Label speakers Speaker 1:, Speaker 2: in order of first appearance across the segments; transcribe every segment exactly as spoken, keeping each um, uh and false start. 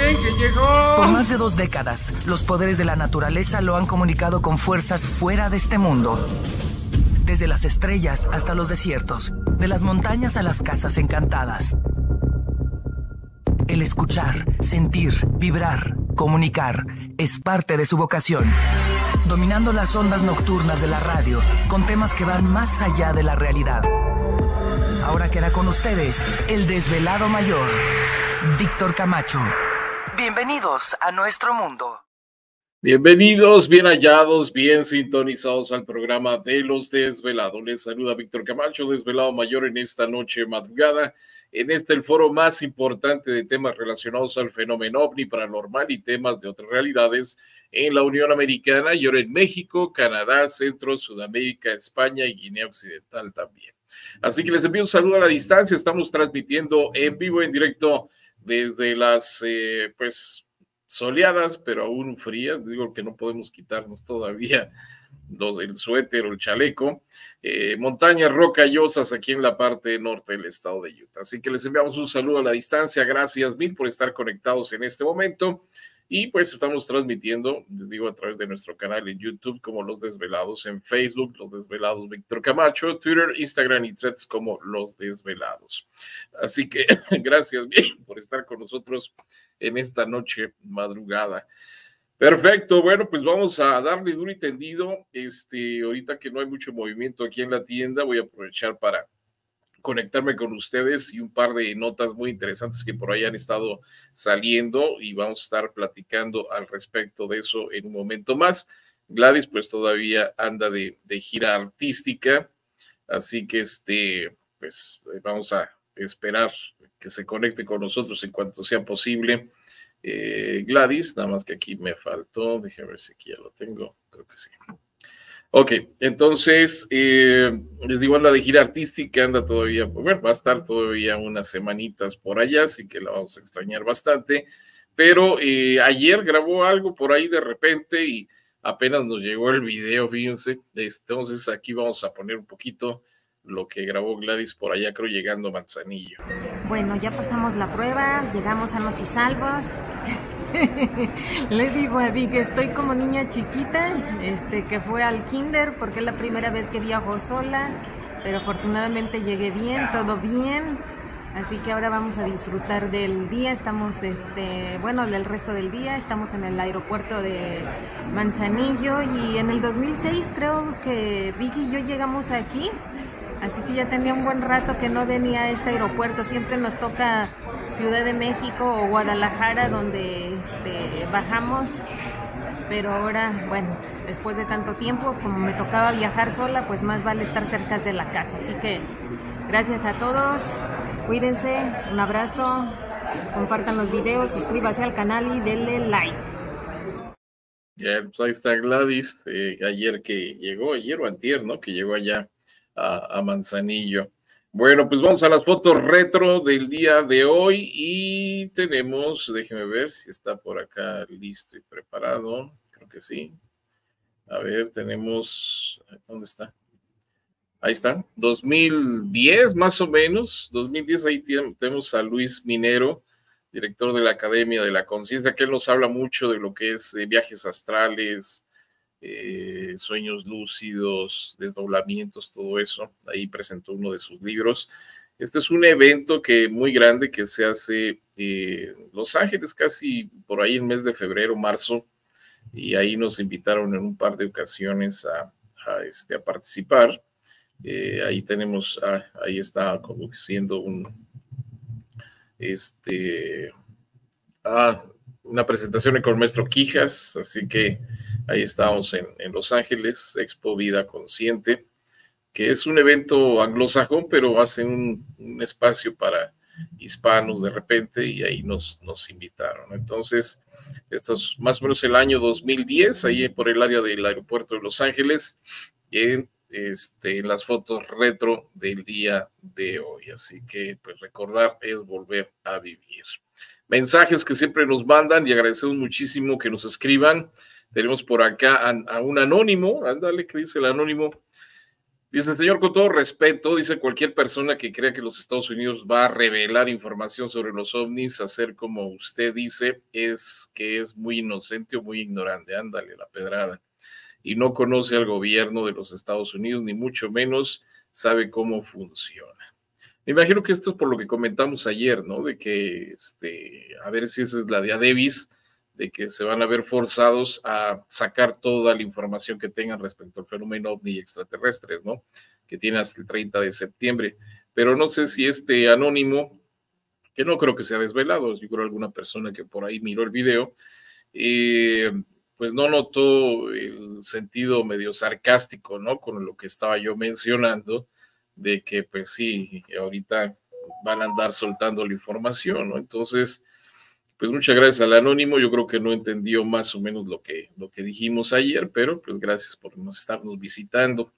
Speaker 1: creen que llegó?
Speaker 2: Por más de dos décadas, los poderes de la naturaleza lo han comunicado con fuerzas fuera de este mundo. Desde las estrellas hasta los desiertos, de las montañas a las casas encantadas. El escuchar, sentir, vibrar, comunicar, es parte de su vocación. Dominando las ondas nocturnas de la radio, con temas que van más allá de la realidad. Ahora queda con ustedes, el desvelado mayor, Víctor Camacho. Bienvenidos a nuestro mundo.
Speaker 3: Bienvenidos, bien hallados, bien sintonizados al programa de Los Desvelados. Les saluda Víctor Camacho, desvelado mayor en esta noche madrugada, en este el foro más importante de temas relacionados al fenómeno ovni paranormal y temas de otras realidades en la Unión Americana y ahora en México, Canadá, Centro, Sudamérica, España y Guinea Occidental también. Así que les envío un saludo a la distancia. Estamos transmitiendo en vivo, en directo desde las, eh, pues, soleadas, pero aún frías. Digo que no podemos quitarnos todavía los, el suéter o el chaleco. Eh, montañas rocallosas aquí en la parte norte del estado de Utah. Así que les enviamos un saludo a la distancia. Gracias mil por estar conectados en este momento. Y pues estamos transmitiendo, les digo, a través de nuestro canal en YouTube como Los Desvelados, en Facebook, Los Desvelados Víctor Camacho, Twitter, Instagram y Threads como Los Desvelados. Así que gracias bien por estar con nosotros en esta noche madrugada. Perfecto, bueno, pues vamos a darle duro y tendido. Este, ahorita que no hay mucho movimiento aquí en la tienda, voy a aprovechar para conectarme con ustedes y un par de notas muy interesantes que por ahí han estado saliendo y vamos a estar platicando al respecto de eso en un momento más. Gladys pues todavía anda de, de gira artística, así que este, pues vamos a esperar que se conecte con nosotros en cuanto sea posible. Eh, Gladys, nada más que aquí me faltó, déjame ver si aquí ya lo tengo, creo que sí. Ok, entonces, eh, les digo, anda de gira artística, anda todavía, bueno, va a estar todavía unas semanitas por allá, así que la vamos a extrañar bastante, pero eh, ayer grabó algo por ahí de repente y apenas nos llegó el video, fíjense, entonces aquí vamos a poner un poquito lo que grabó Gladys por allá, creo, llegando a Manzanillo.
Speaker 4: Bueno, ya pasamos la prueba, llegamos sanos y salvos. Le digo a Vi que estoy como niña chiquita, este, que fue al kinder porque es la primera vez que viajo sola, pero afortunadamente llegué bien, todo bien, así que ahora vamos a disfrutar del día. Estamos, este, bueno, del resto del día, estamos en el aeropuerto de Manzanillo y en el dos mil seis creo que Vicky y yo llegamos aquí. Así que ya tenía un buen rato que no venía a este aeropuerto. Siempre nos toca Ciudad de México o Guadalajara, donde este, bajamos. Pero ahora, bueno, después de tanto tiempo, como me tocaba viajar sola, pues más vale estar cerca de la casa. Así que gracias a todos, cuídense, un abrazo, compartan los videos, suscríbanse al canal y denle like.
Speaker 3: Ya, pues ahí está Gladys, eh, ayer que llegó, ayer o antier, ¿no? Que llegó allá A, a Manzanillo. Bueno, pues vamos a las fotos retro del día de hoy y tenemos, déjeme ver si está por acá listo y preparado, creo que sí. A ver, tenemos, ¿dónde está? Ahí está, dos mil diez más o menos, dos mil diez, ahí tenemos a Luis Minero, director de la Academia de la Conciencia, que él nos habla mucho de lo que es eh, viajes astrales, Eh, sueños lúcidos, desdoblamientos, todo eso. Ahí presentó uno de sus libros. Este es un evento que muy grande que se hace en eh, Los Ángeles, casi por ahí en mes de febrero, marzo, y ahí nos invitaron en un par de ocasiones a, a, este, a participar. Eh, ahí tenemos, ah, ahí está conduciendo un este ah, una presentación con el maestro Quijas, así que ahí estamos en, en Los Ángeles, Expo Vida Consciente, que es un evento anglosajón, pero hacen un, un espacio para hispanos de repente y ahí nos, nos invitaron. Entonces, esto es más o menos el año dos mil diez, ahí por el área del aeropuerto de Los Ángeles, en, este, en las fotos retro del día de hoy. Así que, pues, recordar es volver a vivir. Mensajes que siempre nos mandan y agradecemos muchísimo que nos escriban. Tenemos por acá a, a un anónimo, ándale, ¿qué dice el anónimo? Dice, señor, con todo respeto, dice, cualquier persona que crea que los Estados Unidos va a revelar información sobre los ovnis, hacer como usted dice, es que es muy inocente o muy ignorante. Ándale, la pedrada. Y no conoce al gobierno de los Estados Unidos, ni mucho menos sabe cómo funciona. Me imagino que esto es por lo que comentamos ayer, ¿no? De que, este, a ver si esa es la de Adebis, de que se van a ver forzados a sacar toda la información que tengan respecto al fenómeno ovni extraterrestres, ¿no? Que tiene hasta el treinta de septiembre. Pero no sé si este anónimo, que no creo que sea desvelado, yo creo alguna persona que por ahí miró el video, eh, pues no notó el sentido medio sarcástico, ¿no? Con lo que estaba yo mencionando, de que pues sí, ahorita van a andar soltando la información, ¿no? Entonces, pues muchas gracias al anónimo, yo creo que no entendió más o menos lo que, lo que dijimos ayer, pero pues gracias por nos estarnos visitando.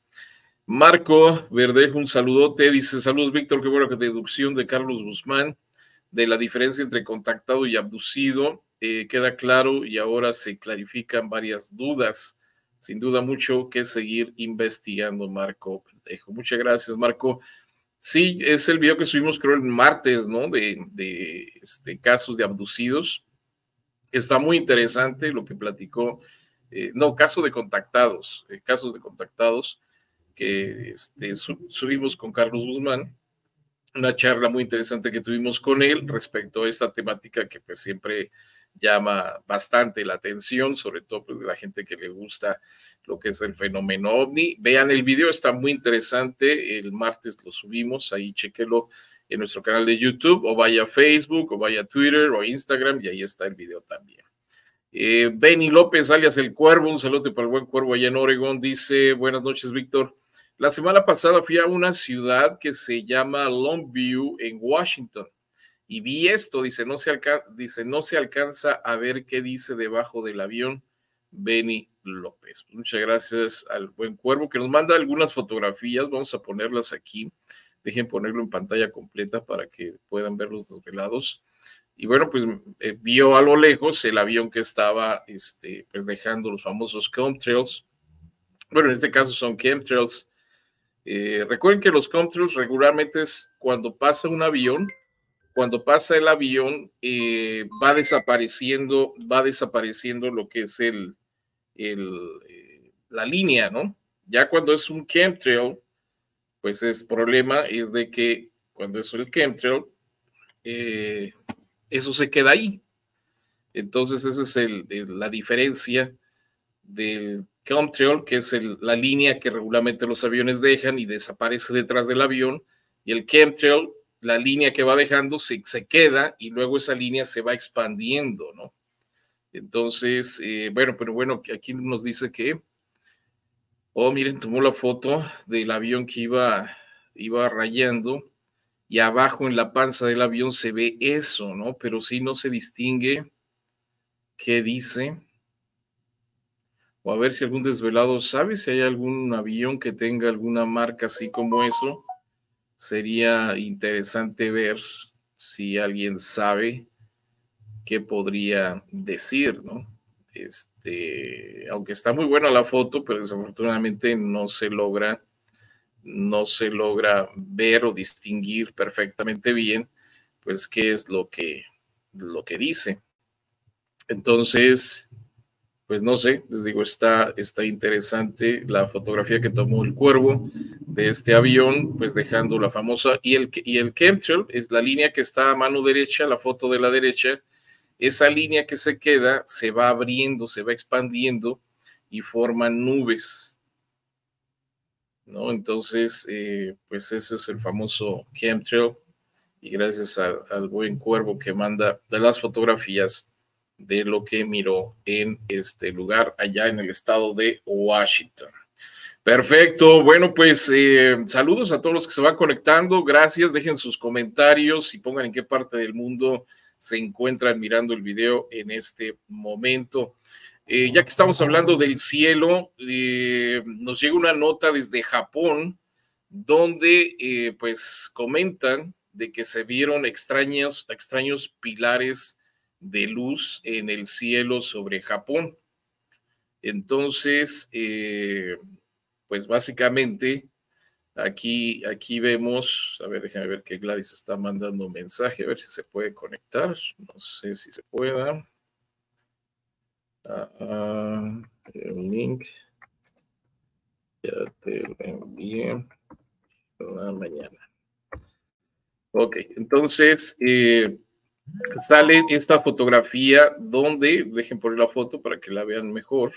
Speaker 3: Marco Verdejo, un saludote, dice, saludos Víctor, qué buena deducción de Carlos Guzmán, de la diferencia entre contactado y abducido, eh, queda claro y ahora se clarifican varias dudas, sin duda mucho que seguir investigando, Marco Verdejo. Muchas gracias, Marco. Sí, es el video que subimos creo el martes, ¿no? De, de este, casos de abducidos. Está muy interesante lo que platicó, eh, no, caso de contactados, eh, casos de contactados que este, su, subimos con Carlos Guzmán, una charla muy interesante que tuvimos con él respecto a esta temática que pues siempre llama bastante la atención, sobre todo pues de la gente que le gusta lo que es el fenómeno ovni. Vean el video, está muy interesante, el martes lo subimos, ahí chequenlo en nuestro canal de YouTube, o vaya a Facebook, o vaya a Twitter, o Instagram, y ahí está el video también. Eh, Benny López, alias El Cuervo, un saludo para el buen Cuervo allá en Oregón, dice, buenas noches, Víctor. La semana pasada fui a una ciudad que se llama Longview en Washington y vi esto, dice no, se alca dice, no se alcanza a ver qué dice debajo del avión. Benny López. Muchas gracias al buen Cuervo que nos manda algunas fotografías, vamos a ponerlas aquí, dejen ponerlo en pantalla completa para que puedan ver los desvelados. Y bueno, pues eh, vio a lo lejos el avión que estaba este, pues dejando los famosos chemtrails. Bueno, en este caso son chemtrails. Eh, recuerden que los chemtrails regularmente es cuando pasa un avión, cuando pasa el avión, eh, va desapareciendo, va desapareciendo lo que es el, el eh, la línea, ¿no? Ya cuando es un chemtrail, pues el problema es de que cuando es el chemtrail, eh, eso se queda ahí. Entonces esa es el, el, la diferencia del chemtrail, que es el, la línea que regularmente los aviones dejan y desaparece detrás del avión, y el chemtrail, la línea que va dejando se, se queda y luego esa línea se va expandiendo, ¿no? Entonces, eh, bueno, pero bueno, aquí nos dice que, oh, miren, tomó la foto del avión que iba, iba rayando y abajo en la panza del avión se ve eso, ¿no? Pero sí no se distingue qué dice. O a ver si algún desvelado sabe si hay algún avión que tenga alguna marca así como eso. Sería interesante ver si alguien sabe qué podría decir, ¿no? Este, aunque está muy buena la foto, pero desafortunadamente no se logra, no se logra ver o distinguir perfectamente bien, pues qué es lo que, lo que dice. Entonces, pues no sé, les digo, está, está interesante la fotografía que tomó el Cuervo de este avión, pues dejando la famosa, y el, y el chemtrail es la línea que está a mano derecha, la foto de la derecha, esa línea que se queda se va abriendo, se va expandiendo y forman nubes, ¿no? Entonces, eh, pues ese es el famoso chemtrail, y gracias a, al buen Cuervo que manda de las fotografías de lo que miró en este lugar allá en el estado de Washington. Perfecto, bueno pues eh, saludos a todos los que se van conectando, gracias, dejen sus comentarios y pongan en qué parte del mundo se encuentran mirando el video en este momento. Eh, ya que estamos hablando del cielo, eh, nos llega una nota desde Japón donde eh, pues comentan de que se vieron extraños, extraños pilares de luz en el cielo sobre Japón. Entonces, eh, pues básicamente Aquí, aquí vemos, a ver, déjame ver que Gladys está mandando un mensaje, a ver si se puede conectar, no sé si se pueda. Uh, el link, ya te lo envié la mañana. Ok, entonces eh, sale esta fotografía donde, dejen poner la foto para que la vean mejor.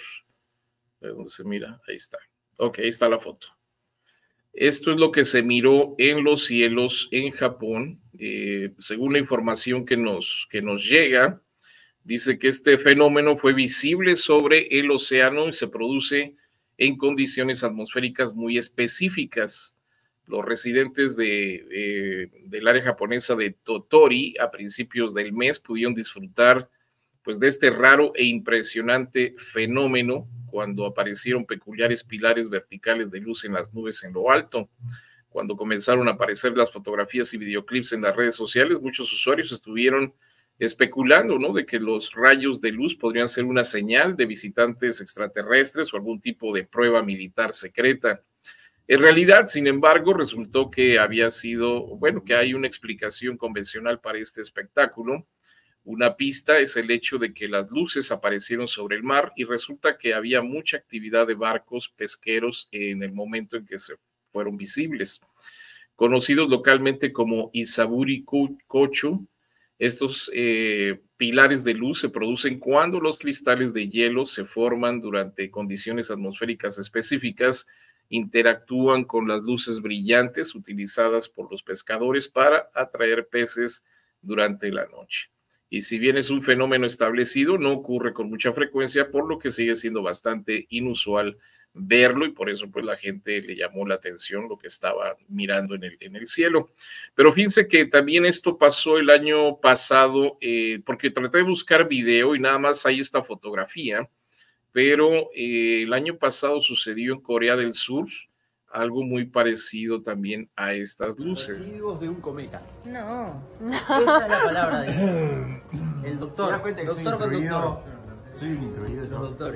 Speaker 3: A ver dónde se mira, ahí está. Ok, ahí está la foto. Esto es lo que se miró en los cielos en Japón. Eh, según la información que nos, que nos llega, dice que este fenómeno fue visible sobre el océano y se produce en condiciones atmosféricas muy específicas. Los residentes de, de, del área japonesa de Tottori a principios del mes pudieron disfrutar pues, de este raro e impresionante fenómeno cuando aparecieron peculiares pilares verticales de luz en las nubes en lo alto. Cuando comenzaron a aparecer las fotografías y videoclips en las redes sociales, muchos usuarios estuvieron especulando, ¿no?, de que los rayos de luz podrían ser una señal de visitantes extraterrestres o algún tipo de prueba militar secreta. En realidad, sin embargo, resultó que había sido, bueno, que hay una explicación convencional para este espectáculo. Una pista es el hecho de que las luces aparecieron sobre el mar y resulta que había mucha actividad de barcos pesqueros en el momento en que se fueron visibles. Conocidos localmente como Isaburi Kocho, estos eh, pilares de luz se producen cuando los cristales de hielo se forman durante condiciones atmosféricas específicas, interactúan con las luces brillantes utilizadas por los pescadores para atraer peces durante la noche. Y si bien es un fenómeno establecido, no ocurre con mucha frecuencia, por lo que sigue siendo bastante inusual verlo y por eso pues la gente le llamó la atención lo que estaba mirando en el, en el cielo. Pero fíjense que también esto pasó el año pasado, eh, porque traté de buscar video y nada más hay esta fotografía, pero eh, el año pasado sucedió en Corea del Sur algo muy parecido también a estas luces.
Speaker 1: Residuos de un cometa.
Speaker 5: No.
Speaker 1: Esa es la palabra de el doctor. Doctor con doctor.
Speaker 6: Soy un incluido,
Speaker 1: Los doctores.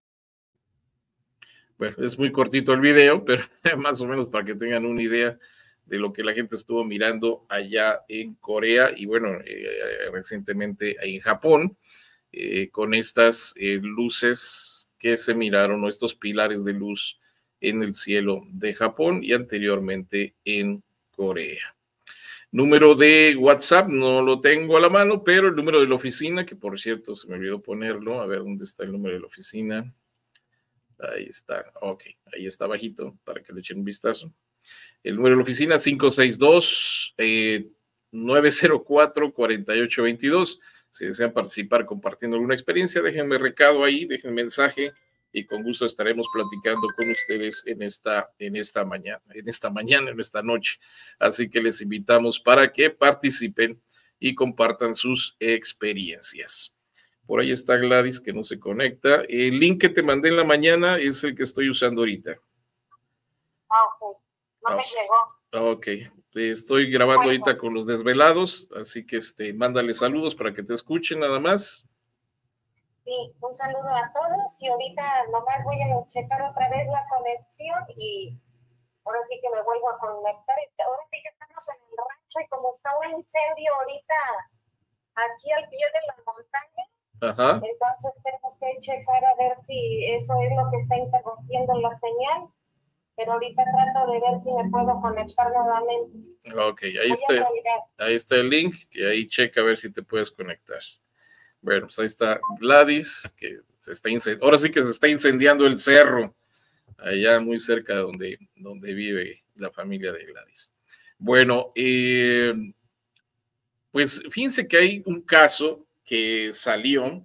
Speaker 3: Bueno, es muy cortito el video, pero más o menos para que tengan una idea de lo que la gente estuvo mirando allá en Corea y bueno, eh, recientemente en Japón, eh, con estas eh, luces que se miraron, o estos pilares de luz en el cielo de Japón y anteriormente en Corea. Número de WhatsApp, no lo tengo a la mano, pero el número de la oficina, que por cierto se me olvidó ponerlo, a ver dónde está el número de la oficina. Ahí está, ok, ahí está bajito para que le echen un vistazo. El número de la oficina cinco seis dos, nueve cero cuatro, cuatro ocho dos dos. Si desean participar compartiendo alguna experiencia, déjenme recado ahí, déjenme mensaje y con gusto estaremos platicando con ustedes en esta, en esta mañana, en esta mañana, en esta noche. Así que les invitamos para que participen y compartan sus experiencias. Por ahí está Gladys que no se conecta. El link que te mandé en la mañana es el que estoy usando ahorita.
Speaker 7: Ah, ok. No me llegó.
Speaker 3: Ok. Estoy grabando ahorita con los desvelados, así que este, mándale saludos para que te escuchen nada más.
Speaker 7: Sí, un saludo a todos y ahorita nomás voy a checar otra vez la conexión y ahora sí que me vuelvo a conectar. Ahora sí que estamos en el rancho y como está un incendio ahorita aquí al pie de la montaña,
Speaker 3: Ajá.
Speaker 7: entonces tengo que checar a ver si eso es lo que está interrumpiendo la señal, pero ahorita trato de ver si me puedo conectar nuevamente.
Speaker 3: Ok, ahí está, ahí está el link, que ahí checa a ver si te puedes conectar. Bueno, pues ahí está Gladys, que se está incendiando, ahora sí que se está incendiando el cerro, allá muy cerca de donde, donde vive la familia de Gladys. Bueno, eh, pues fíjense que hay un caso que salió,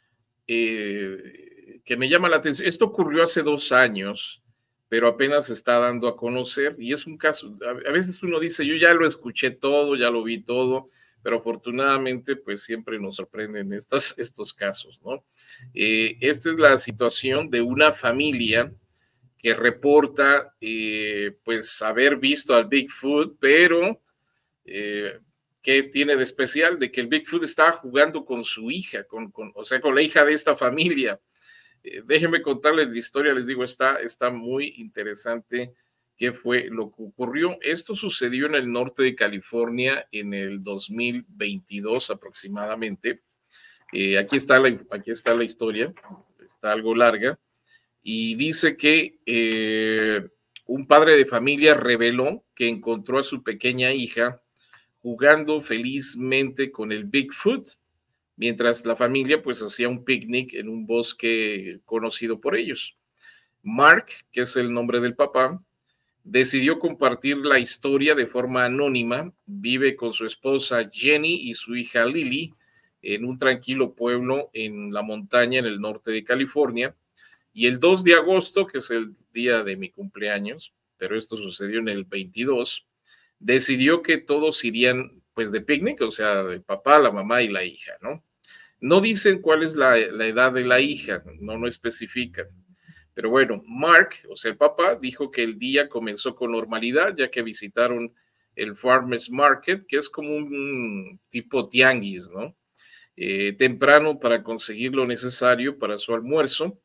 Speaker 3: eh, que me llama la atención. Esto ocurrió hace dos años, pero apenas se está dando a conocer, y es un caso, a, a veces uno dice, yo ya lo escuché todo, ya lo vi todo, pero afortunadamente pues siempre nos sorprenden estos, estos casos, ¿no? Eh, esta es la situación de una familia que reporta eh, pues haber visto al Bigfoot, pero eh, ¿qué tiene de especial? De que el Bigfoot estaba jugando con su hija, con, con, o sea, con la hija de esta familia. Eh, déjenme contarles la historia, les digo, está, está muy interesante qué fue lo que ocurrió. Esto sucedió en el norte de California en el dos mil veintidós aproximadamente. Eh, aquí, está la, aquí está la historia, está algo larga, y dice que eh, un padre de familia reveló que encontró a su pequeña hija jugando felizmente con el Bigfoot, mientras la familia pues hacía un picnic en un bosque conocido por ellos. Mark, que es el nombre del papá, decidió compartir la historia de forma anónima. Vive con su esposa Jenny y su hija Lily en un tranquilo pueblo en la montaña en el norte de California. Y el dos de agosto, que es el día de mi cumpleaños, pero esto sucedió en el veintidós, decidió que todos irían pues de picnic, o sea, el papá, la mamá y la hija, ¿no? No dicen cuál es la, la edad de la hija, no lo especifican. Pero bueno, Mark, o sea, el papá, dijo que el día comenzó con normalidad, ya que visitaron el Farmers Market, que es como un tipo tianguis, ¿no? Eh, temprano para conseguir lo necesario para su almuerzo,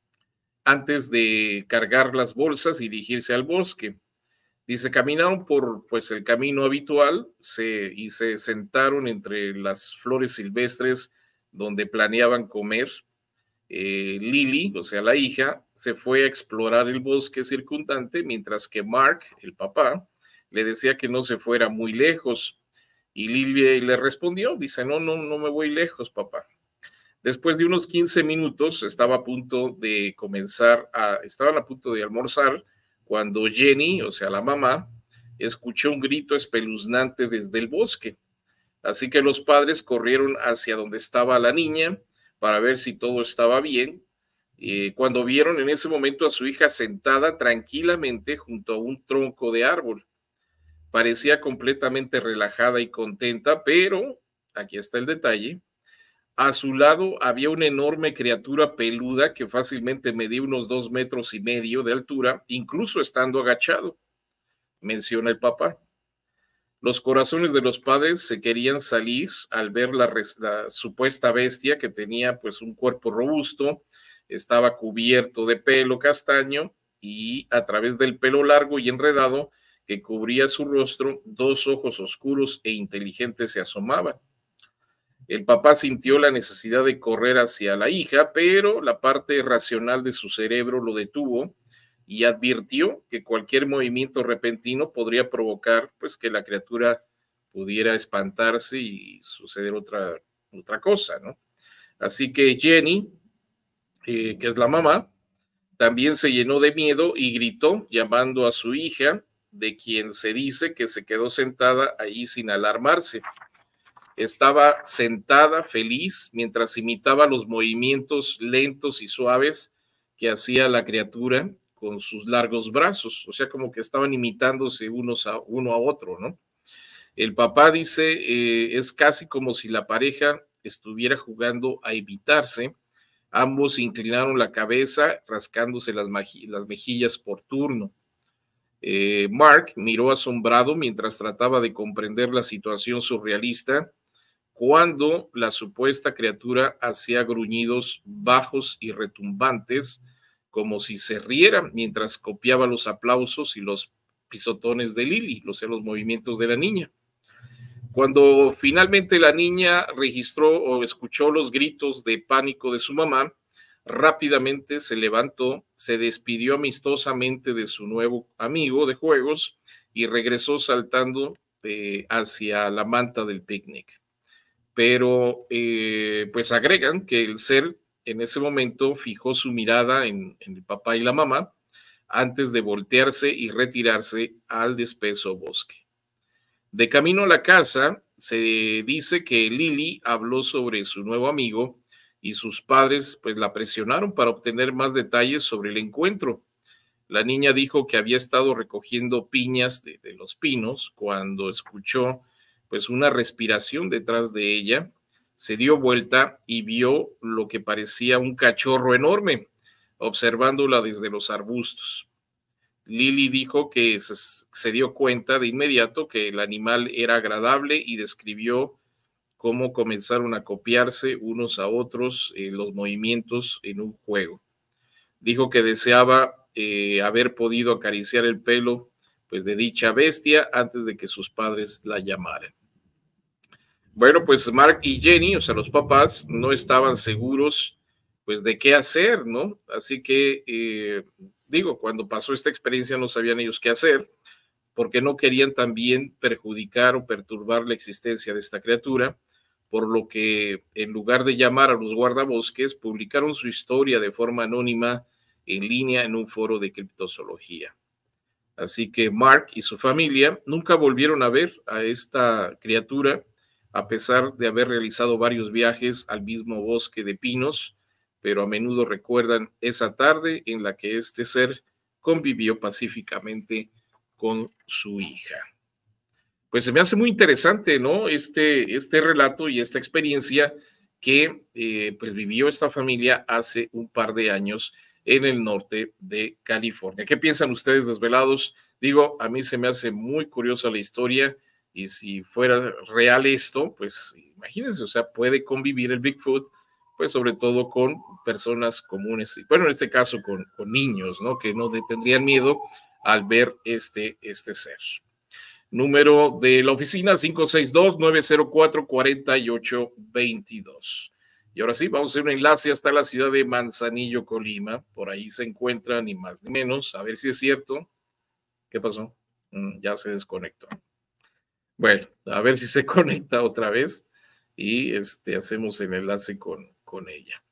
Speaker 3: antes de cargar las bolsas y dirigirse al bosque. Dice, caminaron por pues, el camino habitual se, y se sentaron entre las flores silvestres donde planeaban comer. Eh, Lily, o sea, la hija, se fue a explorar el bosque circundante, mientras que Mark, el papá, le decía que no se fuera muy lejos. Y Lily le respondió, dice, no, no, no me voy lejos, papá. Después de unos quince minutos, estaba a punto de comenzar, a, estaban a punto de almorzar, cuando Jenny, o sea, la mamá, escuchó un grito espeluznante desde el bosque. Así que los padres corrieron hacia donde estaba la niña para ver si todo estaba bien. Eh, cuando vieron en ese momento a su hija sentada tranquilamente junto a un tronco de árbol. Parecía completamente relajada y contenta, pero, aquí está el detalle, a su lado había una enorme criatura peluda que fácilmente medía unos dos metros y medio de altura, incluso estando agachado, menciona el papá. Los corazones de los padres se querían salir al ver la, la supuesta bestia, que tenía pues un cuerpo robusto, estaba cubierto de pelo castaño y a través del pelo largo y enredado que cubría su rostro, dos ojos oscuros e inteligentes se asomaban. El papá sintió la necesidad de correr hacia la hija, pero la parte racional de su cerebro lo detuvo y advirtió que cualquier movimiento repentino podría provocar pues, que la criatura pudiera espantarse y suceder otra, otra cosa, ¿no? Así que Jenny, eh, que es la mamá, también se llenó de miedo y gritó llamando a su hija, de quien se dice que se quedó sentada allí sin alarmarse. Estaba sentada feliz mientras imitaba los movimientos lentos y suaves que hacía la criatura con sus largos brazos, o sea, como que estaban imitándose unos a uno a otro, ¿no? El papá dice, eh, es casi como si la pareja estuviera jugando a evitarse. Ambos inclinaron la cabeza, rascándose las, las mejillas por turno. Eh, Mark miró asombrado mientras trataba de comprender la situación surrealista, cuando la supuesta criatura hacía gruñidos bajos y retumbantes, como si se riera, mientras copiaba los aplausos y los pisotones de Lily, o sea, los movimientos de la niña. Cuando finalmente la niña registró o escuchó los gritos de pánico de su mamá, rápidamente se levantó, se despidió amistosamente de su nuevo amigo de juegos y regresó saltando eh, hacia la manta del picnic. Pero eh, pues agregan que el ser en ese momento fijó su mirada en, en el papá y la mamá antes de voltearse y retirarse al espeso bosque. De camino a la casa, se dice que Lily habló sobre su nuevo amigo y sus padres pues la presionaron para obtener más detalles sobre el encuentro. La niña dijo que había estado recogiendo piñas de, de los pinos cuando escuchó pues una respiración detrás de ella. Se dio vuelta y vio lo que parecía un cachorro enorme, observándola desde los arbustos. Lily dijo que se, se dio cuenta de inmediato que el animal era agradable y describió cómo comenzaron a copiarse unos a otros eh, los movimientos en un juego. Dijo que deseaba eh, haber podido acariciar el pelo pues de dicha bestia antes de que sus padres la llamaran. Bueno, pues Mark y Jenny, o sea, los papás, no estaban seguros pues de qué hacer, ¿no? Así que, eh, digo, cuando pasó esta experiencia no sabían ellos qué hacer, porque no querían también perjudicar o perturbar la existencia de esta criatura, por lo que en lugar de llamar a los guardabosques, publicaron su historia de forma anónima en línea en un foro de criptozoología. Así que Mark y su familia nunca volvieron a ver a esta criatura, a pesar de haber realizado varios viajes al mismo bosque de pinos, pero a menudo recuerdan esa tarde en la que este ser convivió pacíficamente con su hija. Pues se me hace muy interesante, ¿no? Este, este relato y esta experiencia que eh, pues vivió esta familia hace un par de años en el norte de California. ¿Qué piensan ustedes, desvelados? Digo, a mí se me hace muy curiosa la historia, y si fuera real esto, pues imagínense, o sea, puede convivir el Bigfoot, pues sobre todo con personas comunes, bueno, en este caso con, con niños, ¿no? Que no tendrían miedo al ver este, este ser. Número de la oficina cinco seis dos, nueve cero cuatro, cuatro ocho dos dos. Y ahora sí, vamos a hacer un enlace hasta la ciudad de Manzanillo, Colima. Por ahí se encuentra ni más ni menos, a ver si es cierto. ¿Qué pasó? Mm, ya se desconectó. Bueno, a ver si se conecta otra vez y este, hacemos el enlace con, con ella.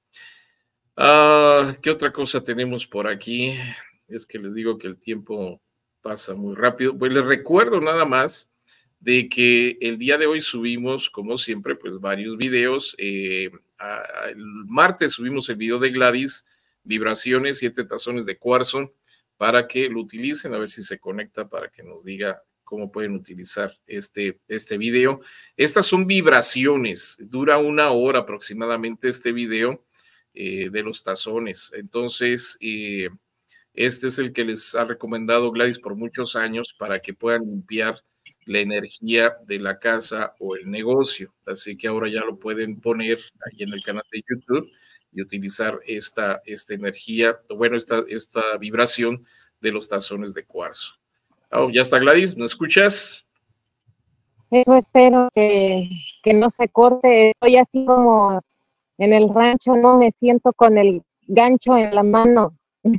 Speaker 3: Ah, ¿qué otra cosa tenemos por aquí? Es que les digo que el tiempo pasa muy rápido. Pues les recuerdo nada más de que el día de hoy subimos, como siempre, pues varios videos. Eh, a, el martes subimos el video de Gladys, vibraciones, siete tazones de cuarzo, para que lo utilicen, a ver si se conecta para que nos diga cómo pueden utilizar este, este video. Estas son vibraciones, dura una hora aproximadamente este video eh, de los tazones. Entonces, eh, este es el que les ha recomendado Gladys por muchos años para que puedan limpiar la energía de la casa o el negocio. Así que ahora ya lo pueden poner ahí en el canal de YouTube y utilizar esta, esta energía, bueno, esta, esta vibración de los tazones de cuarzo. Oh, ya está Gladys, ¿me escuchas?
Speaker 5: Eso espero que, que no se corte. Estoy así como en el rancho, no me siento con el gancho en la mano.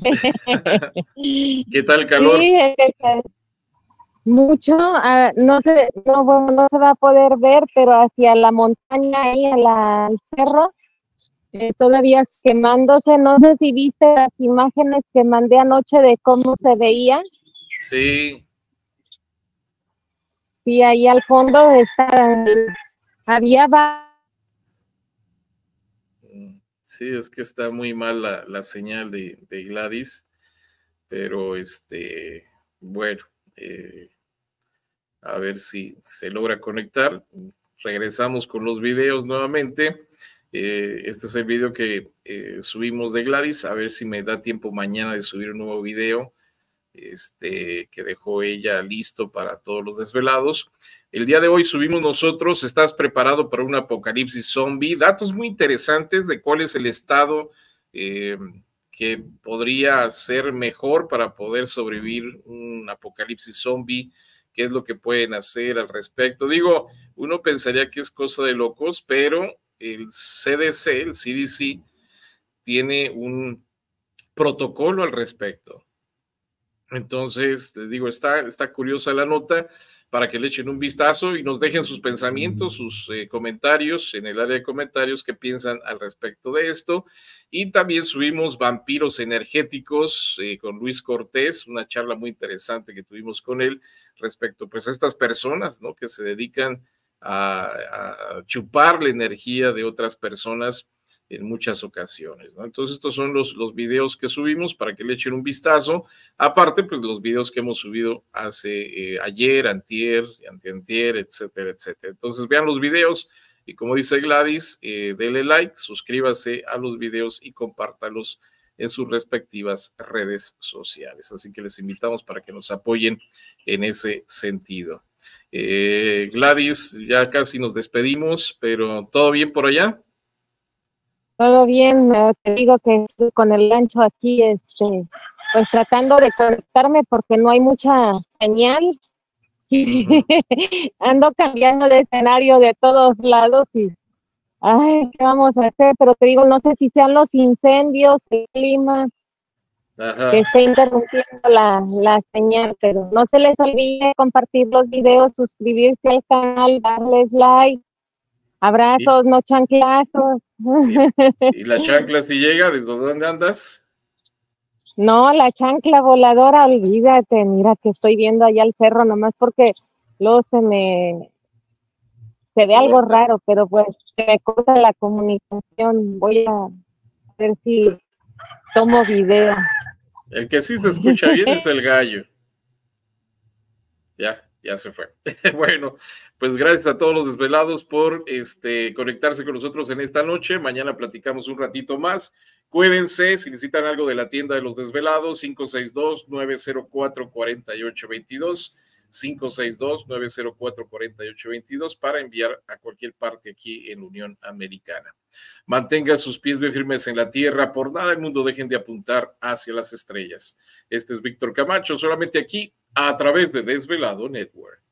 Speaker 3: ¿Qué tal el calor?
Speaker 5: Sí, es que, mucho, uh, no, se, no, bueno, no se va a poder ver, pero hacia la montaña, ahí a la, al cerro, eh, todavía quemándose. No sé si viste las imágenes que mandé anoche de cómo se veía.
Speaker 3: Sí.
Speaker 5: Sí, ahí al fondo está, había...
Speaker 3: Sí, es que está muy mal la, la señal de, de Gladys, pero este, bueno, eh, a ver si se logra conectar. Regresamos con los videos nuevamente. Eh, este es el video que eh, subimos de Gladys, a ver si me da tiempo mañana de subir un nuevo video. Este, que dejó ella listo para todos los desvelados. El día de hoy subimos nosotros, ¿estás preparado para un apocalipsis zombie? Datos muy interesantes de cuál es el estado eh, que podría ser mejor para poder sobrevivir un apocalipsis zombie, qué es lo que pueden hacer al respecto. Digo, uno pensaría que es cosa de locos, pero el C D C, el C D C, tiene un protocolo al respecto. Entonces, les digo, está, está curiosa la nota para que le echen un vistazo y nos dejen sus pensamientos, sus eh, comentarios en el área de comentarios, qué piensan al respecto de esto. Y también subimos vampiros energéticos eh, con Luis Cortés, una charla muy interesante que tuvimos con él respecto pues a estas personas, ¿no? Que se dedican a, a chupar la energía de otras personas en muchas ocasiones, ¿no? Entonces estos son los, los videos que subimos para que le echen un vistazo, aparte pues los videos que hemos subido hace eh, ayer, antier, antiantier, etcétera, etcétera. Entonces vean los videos y como dice Gladys, eh, denle like, suscríbase a los videos y compártalos en sus respectivas redes sociales. Así que les invitamos para que nos apoyen en ese sentido. Eh, Gladys, ya casi nos despedimos, pero ¿todo bien por allá?
Speaker 5: Todo bien, eh, te digo que estoy con el gancho aquí, este, pues tratando de conectarme porque no hay mucha señal.
Speaker 3: Ujú.
Speaker 5: Ando cambiando de escenario de todos lados y, ay, ¿qué vamos a hacer? Pero te digo, no sé si sean los incendios, el clima,
Speaker 3: Ajá.
Speaker 5: que esté interrumpiendo la, la señal, pero no se les olvide compartir los videos, suscribirse al canal, darles like, abrazos, no chanclazos.
Speaker 3: Y, y la chancla si llega, ¿desde dónde andas?
Speaker 5: No, la chancla voladora, olvídate, mira que estoy viendo allá el cerro, nomás porque luego se me, se ve algo
Speaker 3: Corta.
Speaker 5: raro, pero pues se me corta la comunicación, voy a ver si tomo video.
Speaker 3: El que sí se escucha bien es el gallo. Ya, ya se fue. Bueno, pues gracias a todos los desvelados por este, conectarse con nosotros en esta noche. Mañana platicamos un ratito más. Cuídense, si necesitan algo de la tienda de los desvelados, cinco seis dos, nueve cero cuatro, cuatro ocho dos dos, cinco seis dos, nueve cero cuatro, cuatro ocho dos dos para enviar a cualquier parte aquí en Unión Americana. Mantengan sus pies bien firmes en la tierra, por nada del mundo dejen de apuntar hacia las estrellas. Este es Víctor Camacho, solamente aquí a través de Desvelado Network.